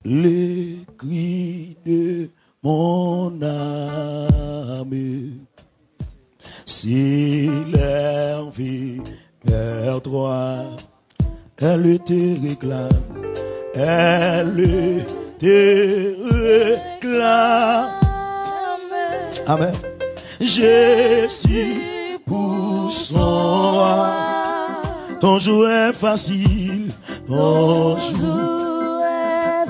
les cris de mon âme s'élèvent vers toi. Elle te réclame, elle te réclame. Amen. Jésus pour son roi. Ton jour est facile, ton jour est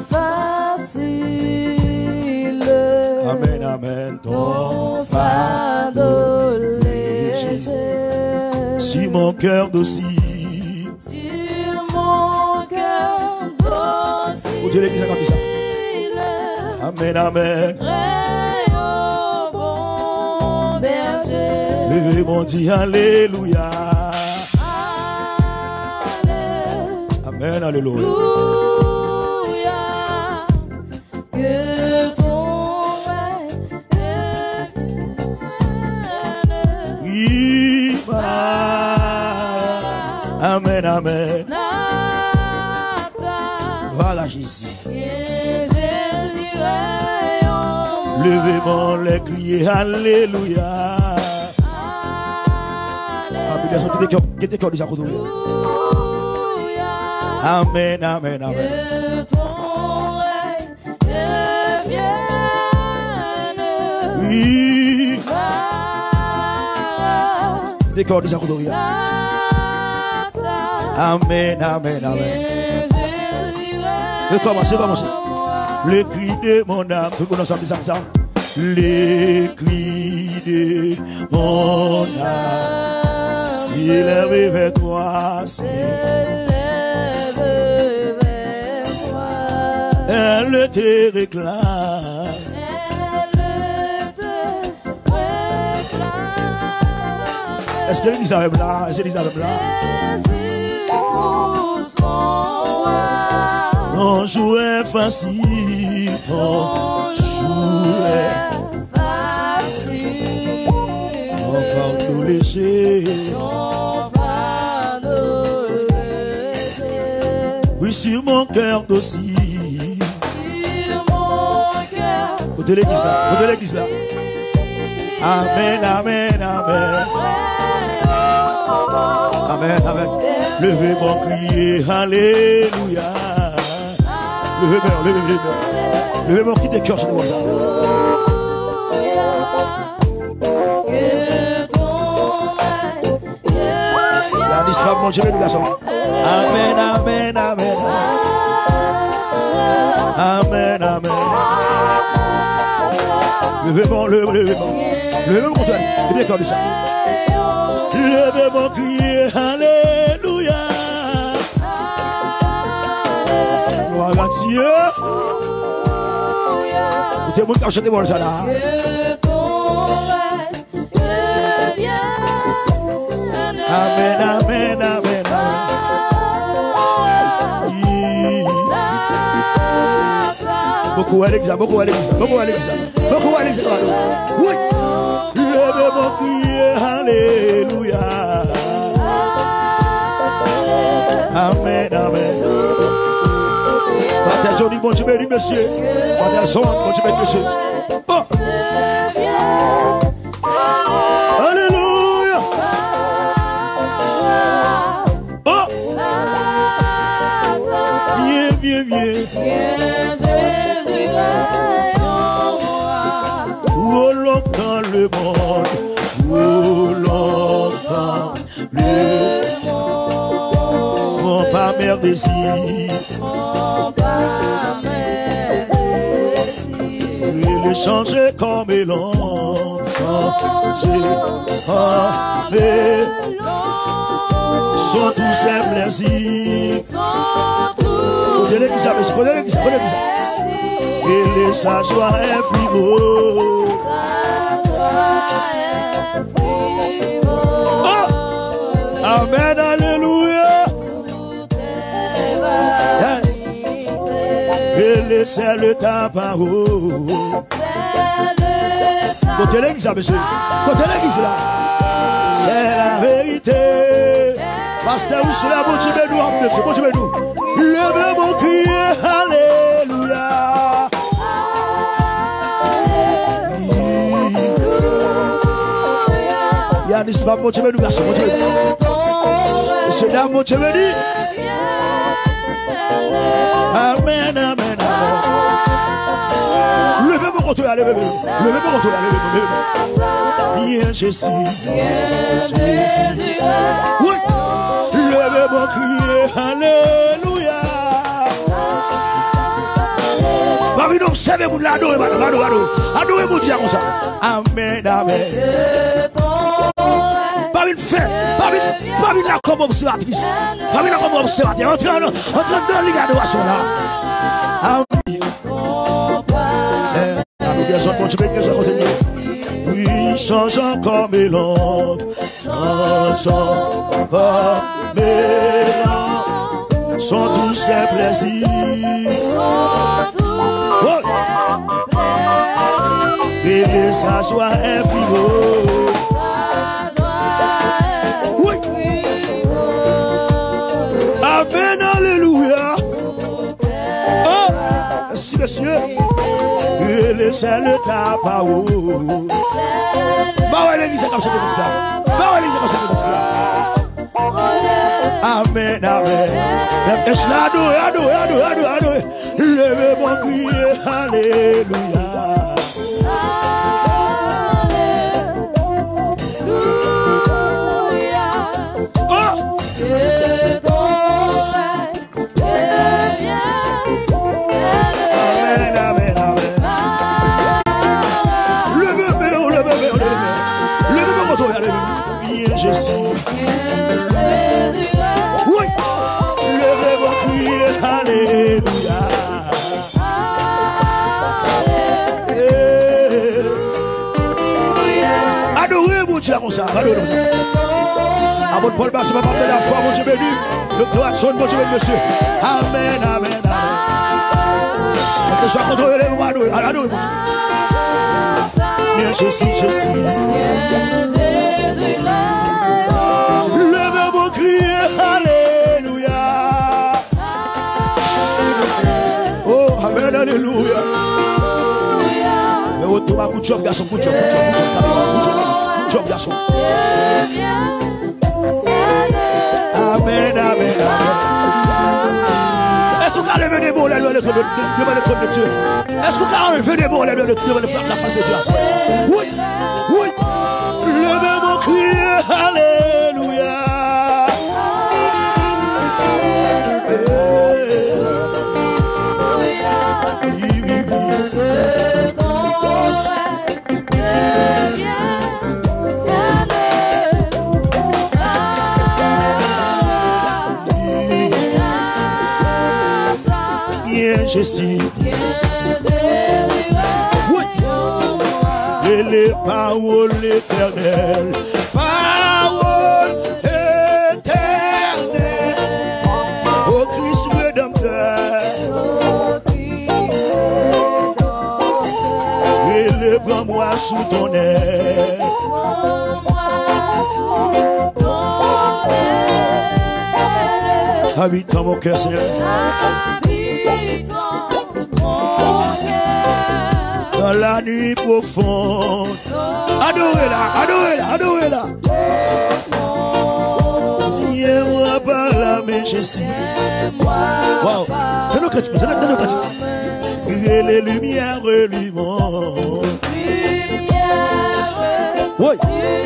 facile. Amen, amen. Ton fardeau léger. Sur mon cœur docile. Sur mon cœur docile. Vous dites l'église comme ça. Amen, amen. Rayon bon berger. Le monde dit alléluia. Amen, alléluia. Que ton règne Oui, amen, amen. Voilà Jésus. Levez-moi les crier alléluia. Amen, amen, amen. Que ton règne devienne. Oui. Décor des Amen, amen, amen. Commencez. Le cri de mon âme, tout le monde ensemble, ça. Le cri de mon âme s'élève vers toi, elle te réclame. Est-ce que l'Élisabeth là? Est-ce que l'Élisabeth là? Ton jour est facile, ton jour est facile. Ton fardeau léger. Oui, sur mon cœur docile. Côté l'église là, Amen, amen, amen. Amen, amen. Levez-moi, crier, alléluia. Levez-moi, qui décœur sur nous. La l'histoire, mon Dieu, nous garçons. Amen, amen, amen. Amen, amen. Levez-moi, levez-moi, contre elle. Et bien, comme ça. Levez-moi, crier, alléluia. Gloire à Dieu. Vous êtes mon cachet de moi, ça là. Amen, amen, amen, amen. Beaucoup à l'église, beaucoup à l'église, beaucoup à l'église, beaucoup à l'église. Oui. Levez-moi, crier, alléluia. Amen, amen. Pater Johnny, bon Dieu béni, monsieur. Pater Son, bon Dieu béni, monsieur. Oh. Alléluia. Oh. Viens. Où longtemps le monde, où longtemps le monde, mon pas mère désir, il est changé comme l'enfant, sont tous ses plaisirs. Et sa joie est frivole. Oh! Amen, alléluia. Yes. Et laissez le ta parole. Côté l'église, monsieur. Côté l'église là. C'est la vérité. Pasteur, où c'est la bonne Dieu nous. Bonne Dieu nous. Levez mon cri, alléluia. Janice, mon Dieu, nous garçons, mon Dieu. Monsieur, dame, mon Dieu, béni. Amen, amen, amen. Levez mon retour, levez mon retour, levez mon bien Jésus. Oui. Levez mon crier, alléluia. Parmi nous, observez-vous de l'adorer, madame, adorez mon Dieu comme ça. Amen, amen. Parmi le fait, parmi la comme observatrice, parmi la comme observateur, entrant dans l'adoration là. Amen. Oui, changeant comme mélange, changeant comme mélange, sont tous ces plaisirs. Et sa joie infinie. Oui. Amen, alléluia. Oh, merci, monsieur. Et c'est le tapao. Bah ouais, l'église est comme ça. Bah ouais, l'église est comme ça. Amen, amen. Et je l'adore. Levez mon crier, alléluia. Oui, levez vos crier, alléluia. Adorez mon Dieu comme ça, adorez comme ça. À votre Paul Basse, ma femme de la foi, mon Dieu béni. Docteur Watson, mon Dieu béni, monsieur. Amen, amen, amen. Que soit contrôlé, adorez, adorez mon Dieu. Bien, je suis. Levez vos cris, alléluia. Oh, amen, alléluia. Et au tour, good job, garçon, good job, garçon. Amen, amen, amen. Est-ce que vous avez levé des mots devant le trône de Dieu? Est-ce que vous avez levé des mots devant la face de Dieu? Oui, oui. Levez vos cris, alléluia. Jésus. Oui. Et les paroles éternelles. Paroles éternelles. Au Christ rédempteur. Et le grand moi sous ton aile. Habite dans mon cœur, Seigneur. Dans la nuit profonde. Adorez-la. Tiens-moi par la main, Jésus. Wow. C'est nos chrétiens. Et les lumières lui montrent. Oui.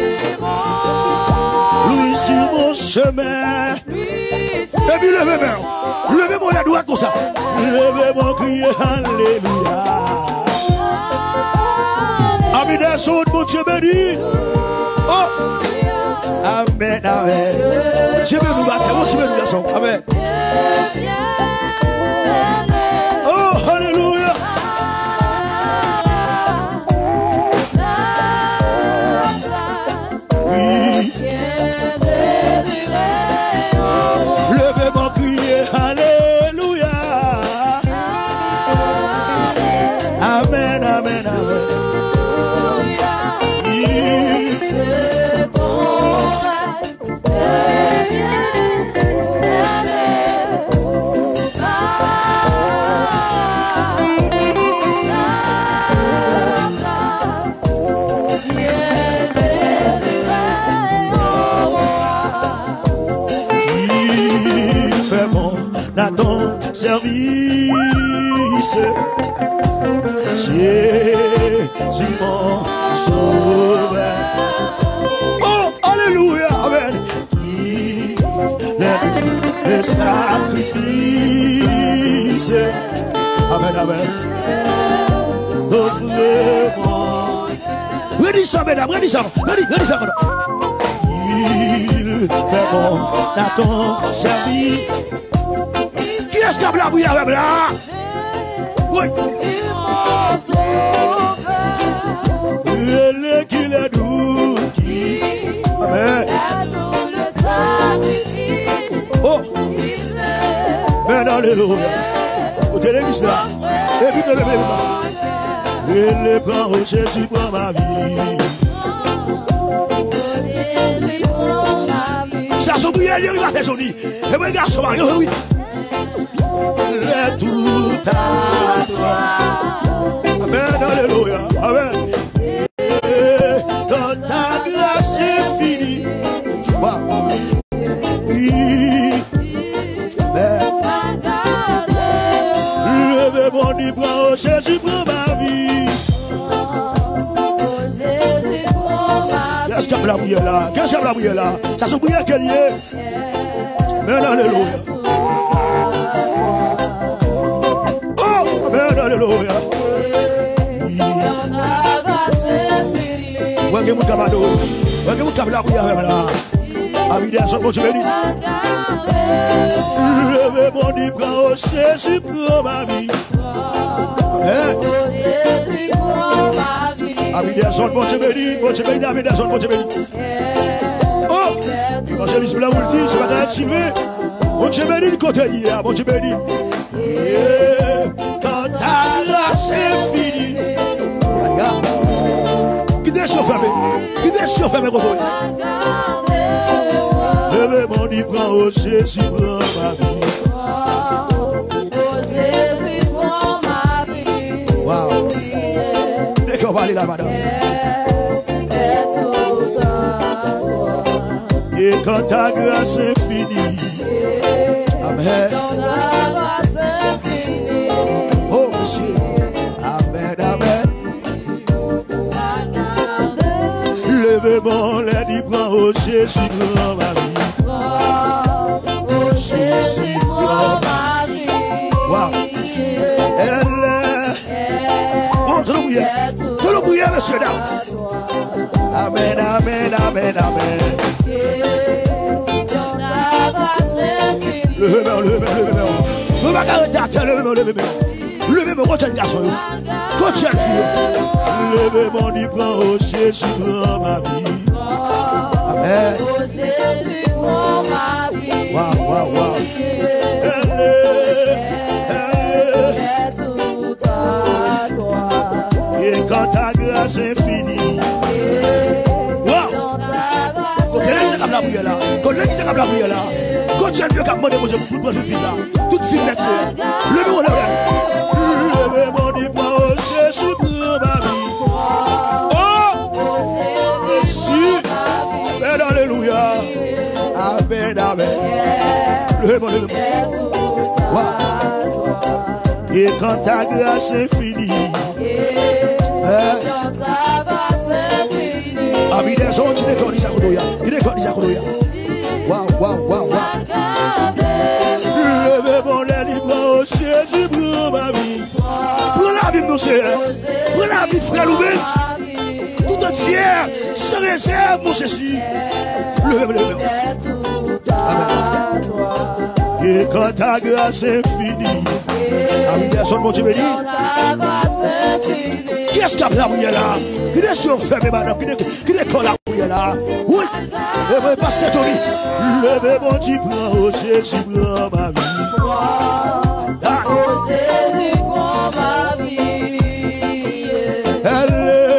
Lui sur mon chemin. Et puis levez mon la droite comme ça. Levez mon cri, alléluia. Amis des autres, mon Dieu béni. Oh. Amen, amen. Dieu béni nous battre, mon Dieu béni nous garçon. Amen. Oh, alléluia. Oui. Levez mon cri, alléluia. Amen, amen, amen. Jésus mon sauveur. Oh, alléluia, amen. Il est le sacrifice. Amen, amen. Offre-moi. Redis ça, mesdames, redis ça, redis ça, madame. Il fait bon à ton service. Qui est-ce qui a blabouillé avec là? Oui. Il est qu'il est doux. Amen. Oh. Mais alléluia. Vous tenez qui cela? Et puis ne levez pas. Il est prend au Jésus pour ma vie. Ça s'en bouille, il va te joli. Et moi, garçon, oui. Le tout à toi. Amen, alléluia. Amen. Et dans ta grâce infinie. Tu vois. Oui. Levez mon libre au Jésus pour ma vie. Qu'est-ce qu'il y a la bouille là? Qu'est-ce qu'il y a la bouille là? Ça se bouille quel y est? Amen, alléluia. Oh, amen, alléluia. Ouais, que mon camarade, ouais, que mon camarade bouille là. Avidez son bon Dieu béni. Levez mon libre au Jésus pour ma vie. Amen. Avidez son bon Dieu béni, avidez son bon Dieu béni. Oh, l'évangéliste blanc vous le dit, c'est pas d'être silvé. Mon Dieu béni, côté d'hier, mon Dieu béni. Quand ta grâce est finie. Regarde. Qui t'est chauffé, qui t'est chauffé, mes copains. Levez mon livre au Jésus pour ma vie. Wow. Dès qu'on va aller là, madame. Et quand ta grâce est finie. Amen. Oh, monsieur. Amen, amen. Levez mon livre au Jésus pour ma vie. Jésus pour ma vie. Wow. Elle est. Oh, tout le bouillet, monsieur, dame. Amen, amen, amen, amen. Levez-moi. Levez-moi, continue, garçon. Continue, fille. Levez mon livre au Jésus pour ma vie. Amen. Wow, wow, wow. Elle est tout à toi. Et quand ta grâce est finie. Wow. Quand elle est comme la bouille là. Quand elle est comme la bouille là. Quand tu as mieux qu'à demander mon Dieu pour prendre toute fille là. Toute fille là. Levez-moi, levez mon livre au Jésus pour ma vie. Oh. Merci. Amen, alléluia. Amen, amen. Levez-moi. Wow. Et quand ta grâce est finie. Avidez son qui déconne Isakodoya. Il déconne Isakodoya. Wow, wow, wow, wow. Levez mon livre au Jésus pour ma vie. Pour la vie de nos sœurs. Pour la vie frère Loubet. Tout entière. Sans réserve mon Jésus. Levez. Amen. Et quand ta grâce est finie. Avidez son mon Dieu béni. Qui est-ce qui a la bouille là? Qui est-ce qui a fermé madame? Qui est-ce qui a la bouille là? Oui. Et moi, pasteur Tony. Levez mon Dieu pour Jésus pour ma vie. Jésus pour ma vie. Elle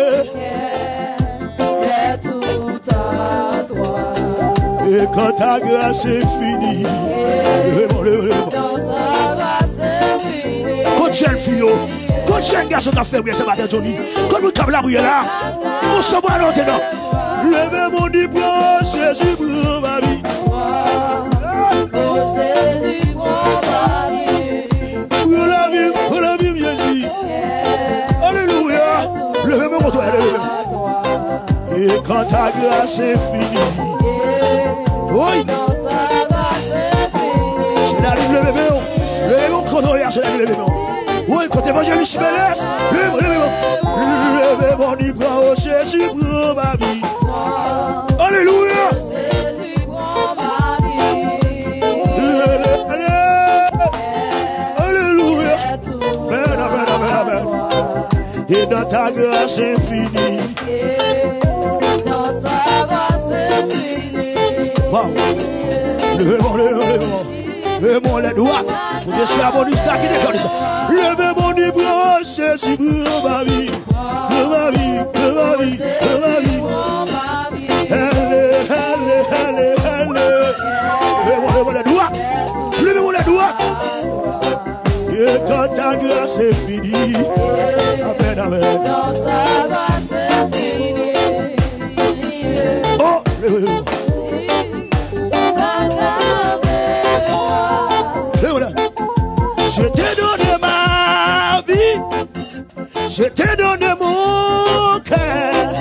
est tout à toi. et quand ta grâce est finie. Levez-moi. Quand ta grâce est finie. Quand tu es le fille, quand tu es un garçon qui a fait ce matin, Johnny, quand vous avez la bouille là, on se voit maintenant. Levez mon diplôme, Jésus pour ma vie. Jésus pour ma vie. Pour la vie, dans ta grâce infinie. Oui. C'est la ligne, le mon chronoïa, c'est la ligne, oui, quand évangéliste me laisse, le mon y prend au Jésus pour ma vie. Alléluia. Jésus prend ma vie. Alléluia. Amen. Et dans ta grâce infinie. Dans ta grâce infinie. Levez-moi les doigts. Pour des charbonnistes qui déconnent ça. Levez mon bras, Jésus pour ma vie. Pour ma vie, pour ma vie, pour ma vie. Allez. Levez-moi les doigts. Levez-moi les doigts. Et quand ta grâce est finie. Amen. Dans ta grâce infinie. Oh, levez-moi. Je t'ai donné ma vie, je t'ai donné mon cœur.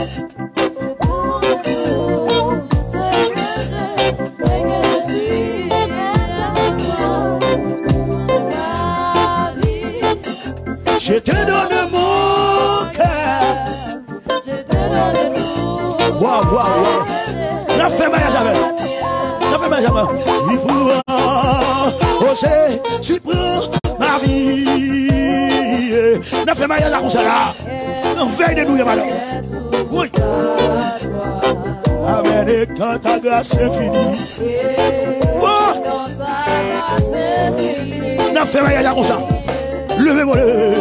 Je t'ai donné mon cœur. Waouh. La femme à jamais. Il pourra oser, tu prends ma vie. La femme à la comme là. On veille de nous, madame. Oui. Amen. Et quand ta grâce est finie. La femme à la comme ça. Levez-moi.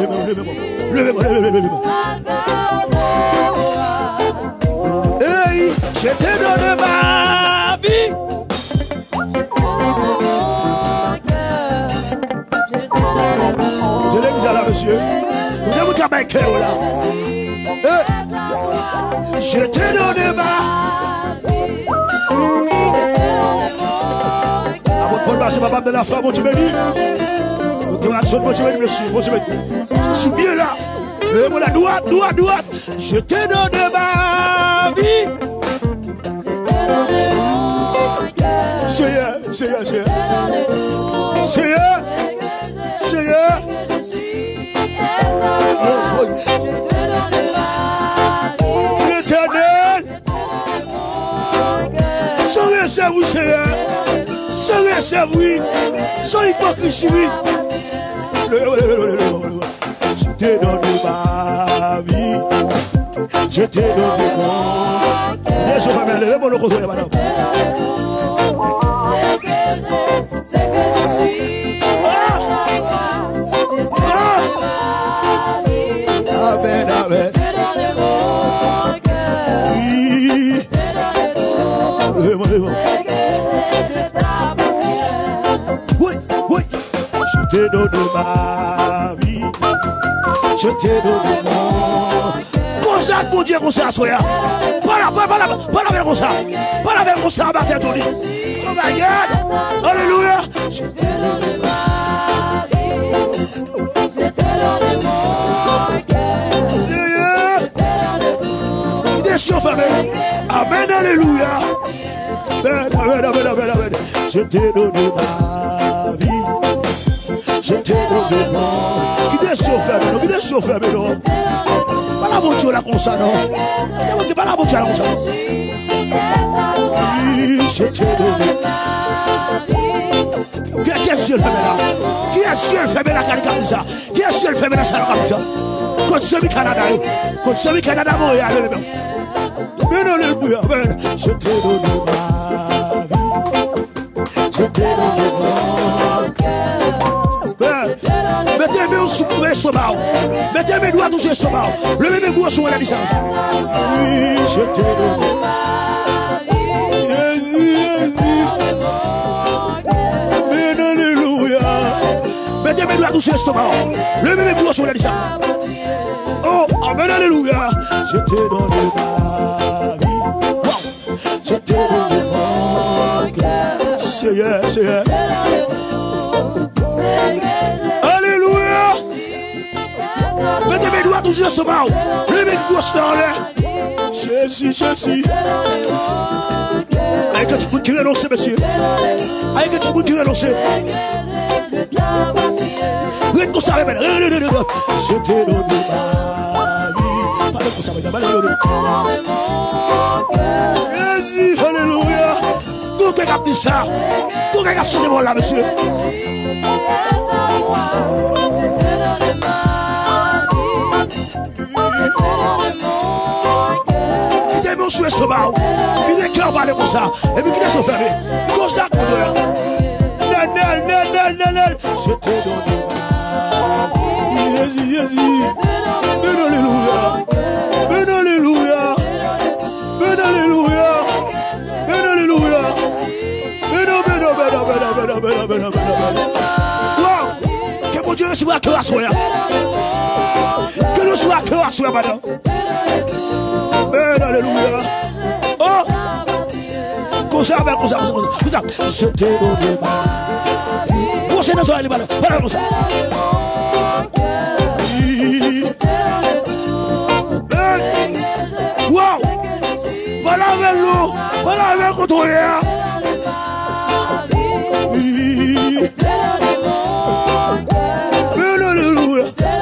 Hey, je t'ai donné ma vie. Je l'ai mis là, monsieur. Vous avez un cœur là. Je t'ai donné ma vie. À votre point, c'est papa de la femme, tu me dis. Je suis bien là. Levez-moi la droite. Je t'ai donné ma vie. Seigneur. L'Éternel. Sans réserve, oui, Seigneur. Sans réserve, oui. Sans hypocrisie, oui. Je t'ai donné ma vie. Je t'ai donné mon. Laissez moi le bon côté, madame. C'est que je suis. Amen. Oui. Oui. Je t'ai donné ma vie. Je t'ai donné mon. Consacre mon Dieu, consacre soya. Pas la même comme ça. Pas la même comme ça, Martin Tony. Oh my God. Alléluia. Je t'ai donné ma vie. Je t'ai donné mon cœur. Seigneur. Des choses familles. Amen, alléluia. Amen. Je t'ai donné ma vie. Je t'ai donné mon. Qui des choses familles, non. Pas la bonne là comme ça, non. Pas la bonne là comme ça. Oui, je t'ai donné. Qui est-ce qui fait là? Qui est-ce qui fait là comme ça? Qui est-ce qui fait là comme ça? Quand je suis Canada, Montréal. Je t'ai donné ma vie. Je t'ai donné mon cœur. Mettez mes sous l'estomac. Mettez mes doigts sous l'estomac. Levez mes doigts sur la distance. Oui, je t'ai donné ma vie. Alléluia. Mettez mes doigts sous l'estomac. Levez mes doigts sur la distance. Oh, amen, alléluia. Je t'ai donné ma vie. Wow. Je t'ai donné mon cœur. Seigneur. Alléluia. Mettez mes doigts sous l'estomac. Levez mes doigts dans l'air. Jésus. Avec un petit bout qui renonce, monsieur. Avec un petit bout qui renonce. Regarde comme ça, je t'ai donné ma vie. Parle comme ça, Jésus, alléluia. Tout le monde a dit ça. Tout le monde a dit ça, monsieur. Qui est mon souhait sauvage, qui est cœur parler comme ça, et puis qui est fermé. Comme ça, comme ça. Je t'ai donné ma vie. Jésus. Ben alléluia. Ben alléluia. Ben alléluia. Ben alléluia. Ben. Wow. Que mon Dieu soit à cœur à soi. Que nous soit à cœur à soi, madame. Ben alléluia. Oh. Comme ça. Je t'ai donné ma vie. C'est dans les balles. Voilà comme ça. Wow! Voilà avec l'eau. Voilà avec le contrôle. Alléluia.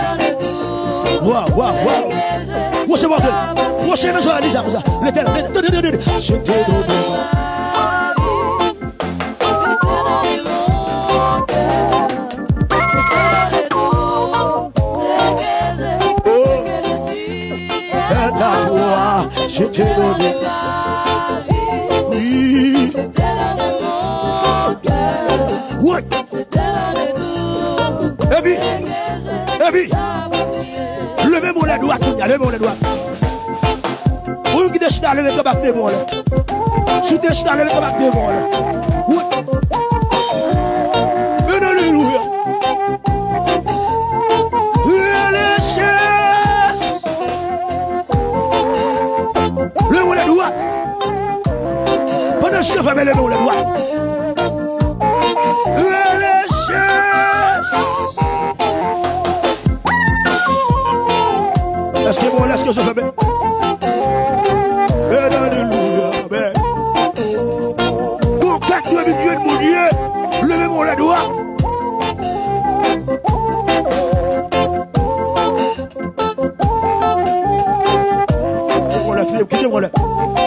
Wow. C'est bon. C'est dans les balles. Comme ça. Je t'ai donné. Je t'ai donné. Oui. Oui. Et puis, levez-moi les doigts, levez-moi les doigts. Vous qui décidez de lever comme acte de moi. Si tu décides de lever comme acte de moi. Oui. Alléluia. Pendant que je fais les mots, les doigts. Est-ce que bon, est-ce que je fais bien? Alléluia. Pour quatre Dieu de mon Dieu, levez-moi les doigts. Quittez-moi là.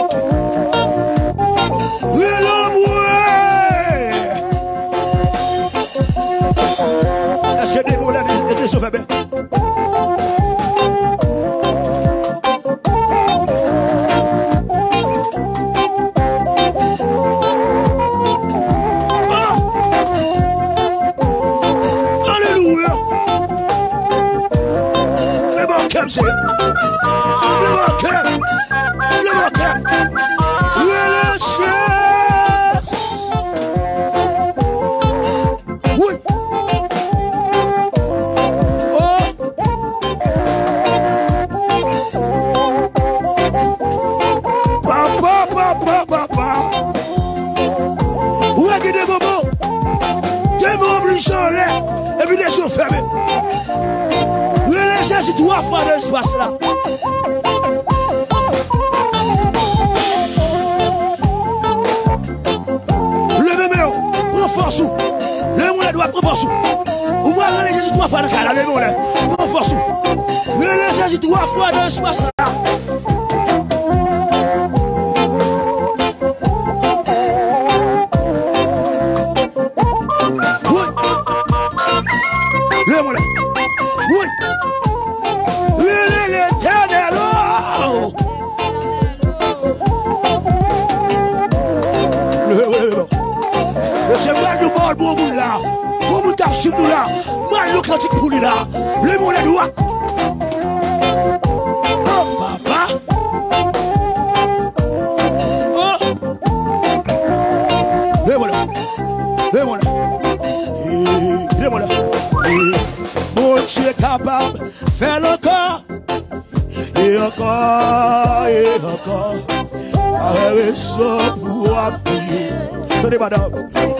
Est-ce que des mots là, les sauve bien? Alléluia. Le bon c'est le oui. Papa. Où est-ce que des bobos? Des mots obligés là. Et puis les yeux fermés. Relâchez si trois fois dans l'espace là. Levez-moi, prends force. Levez-moi les doigts, prends force. Ou moi, relâchez si trois fois dans le cadre. Levez-moi là, prends force. Relâchez si trois fois dans l'espace là. Levez-moi là. Oui. L'éternel. C'est vrai que nous parlons pour vous là. Pour vous taper sur nous là. Mal le cantique pour lui là. Levez-moi les doigts. Oh, papa. Oh. Levez-moi là. Levez-moi là. Levez-moi là. Mon Dieu est capable, fais-le encore, et encore, avec ça pour appuyer. Tenez, madame.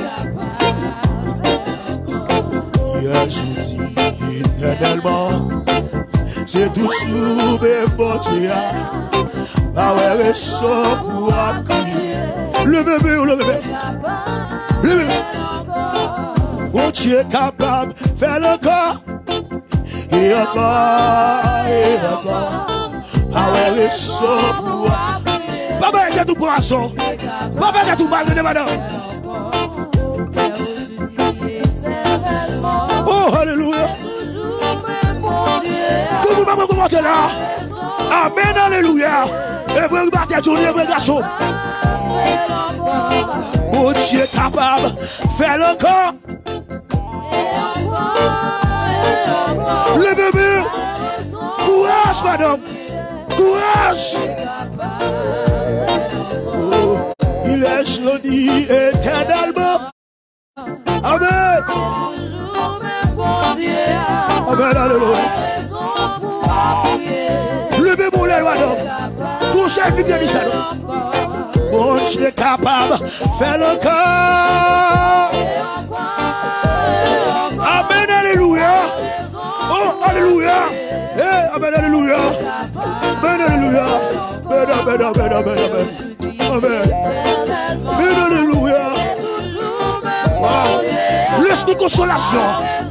Hier, je dis éternellement, c'est toujours mes bon Dieu. Ah ouais, raison pour appuyer. Le bébé, le bébé. Le bébé. Mon Dieu est capable, faire le corps. Et encore, et encore. Ah ouais, raison pour appuyer. Papa, il y a tout poisson. Papa, il y a tout mal de madame. Oh, alléluia. Tout le monde va commenter là. Amen, alléluia. Et vous battez tout le garçon. Mon Dieu est capable. Fais le corps. Le bébé. Courage, madame. Courage. Oh, il est joli éternellement. Amen. Amen, alléluia. Levez mon lèvre, madame. Touchez le Bible, mon Dieu est capable. Fais le corps. Amen, alléluia. Oh, alléluia. Eh, amen, alléluia. Amen, alléluia. Amen, amen, amen, amen, amen. Amen. Amen, alléluia. Wow. Laisse-nous consolation.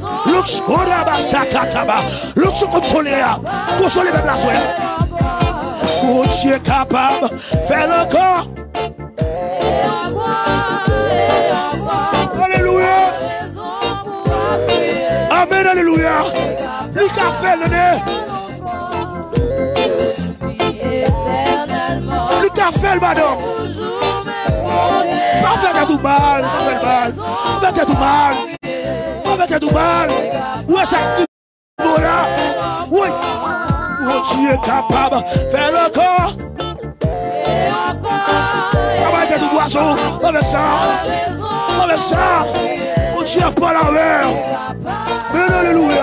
L'autre consoler. Consoler même la soeur. Mon Dieu est capable. Fais le corps. Alléluia. Amen, alléluia. Lui qui a fait le nez. Lui qui a fait le madame. Pas faire tout mal. Pas faire tout mal. Pas faire tout mal. Où est-ce que là? Oui. Mon Dieu est capable. Fais le corps. Pas faire tout poisson. Pas faire ça. Pas faire ça. Mon Dieu n'a pas la mer. Mais alléluia.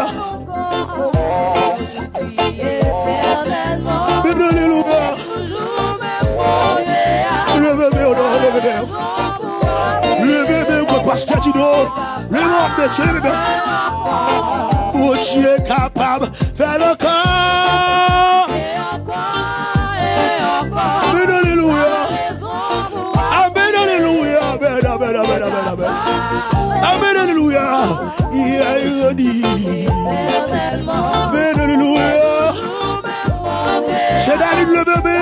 Mais alléluia. Le bébé, le bébé, que pasteur Tino. Le monde, le bébé. Mon Dieu est capable. Fais le corps. Mais alléluia. Amen, alléluia. Amen, amen, amen, amen, amen. Amen, alléluia. Il a ironie. Amen, alléluia. C'est David le bébé.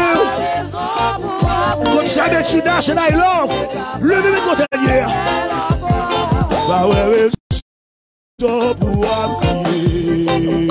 Quand ça déchida, c'est là, il love. Le bébé quand elle est hier. Bah ouais, c'est pour appuyer.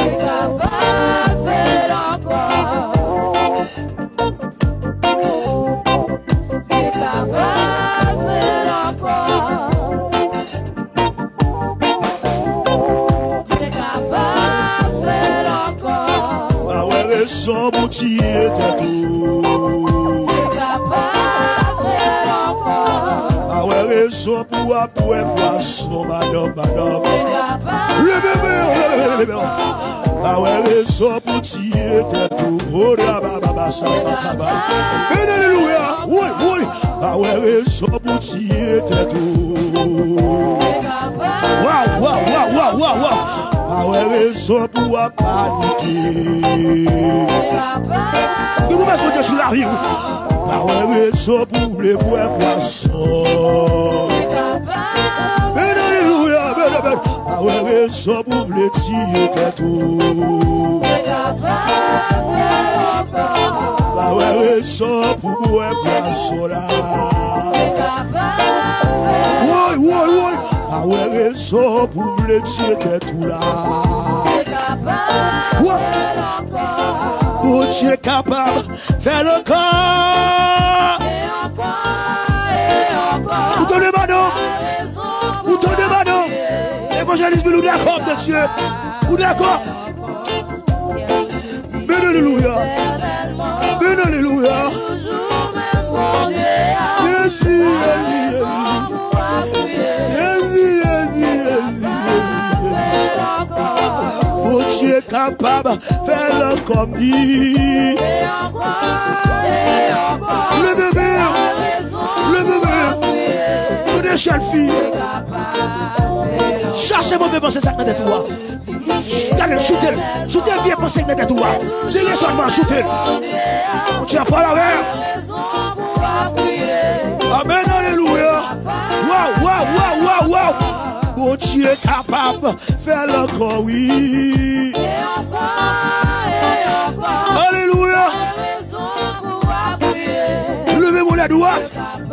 Son bouti était tout. Ah ouais, raison pour appuyer poisson, madame, madame. Le bébé. Ah ouais, raison pour tirer tout. Oh, rababa, ça va. Mais alléluia. Oui, oui. Ah ouais, raison pour tirer tout. Waouh. Ah ouais, raison pour paniquer. De vous mettre sur la rue. Ah ouais, raison pour les bois poissons. Mais alléluia, ah ouais, raison pour les tirer tout. Ah ouais, raison pour bois poissons là. Oui. Ah ouais, raison pour les tirer tout là. Oh, tu es capable, fais le corps. Vous te demandons, évangélisme, nous d'accord de Dieu. Vous d'accord? Ben alléluia. Oh, tu es capable, fais-le comme dit. Le bébé, méchante fille. Chassez mauvais pensée ça dans tête toi. Shootez bien pensée dans tête toi. C'est seulement shooter. On tient pas la mer. Amen, alléluia. Wow. Bon Dieu est capable de faire encore, oui. Alléluia. Levez-moi la droite.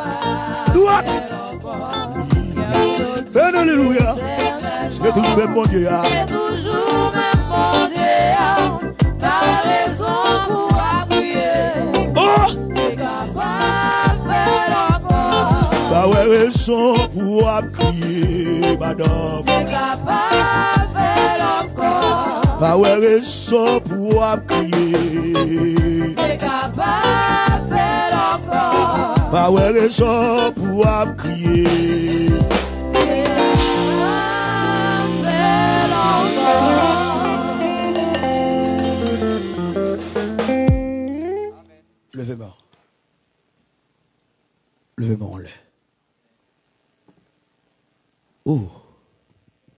Alléluia. C'est toujours même bon Dieu. C'est toujours même bon Dieu. Par raison pour appuyer. Oh! C'est capable de faire encore. Pas raison pour crier, madame. C'est capable de faire encore. Pas raison pour crier. C'est capable de faire encore. Pas raison pour crier. C'est capable de faire encore. Levez-moi. Levez-moi en l'air. Oh.